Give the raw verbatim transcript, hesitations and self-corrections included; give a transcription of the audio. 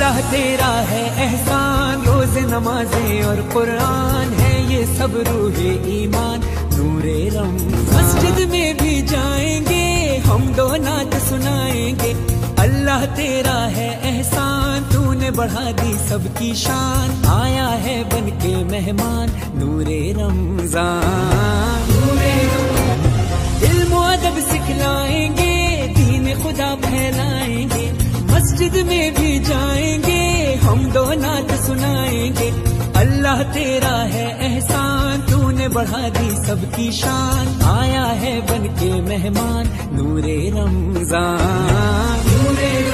अल्लाह तेरा है एहसान, रोज़ नमाजें और कुरान है ये सब रूहे ईमान नूरे रम। मस्जिद में भी जाएंगे हम दो नात सुनाएंगे, अल्लाह तेरा है एहसान, तूने बढ़ा दी सबकी शान, आया है बन के मेहमान नूरे रमजान। नूरे इल्म अदब सिखलाएंगे, दीन खुदा फैलाएंगे, मस्जिद में भी जाएंगे हम दो नात सुनाएंगे, अल्लाह तेरा है एहसान, तूने बढ़ा दी सबकी शान, आया है बन के मेहमान नूरे रमजान। नूरे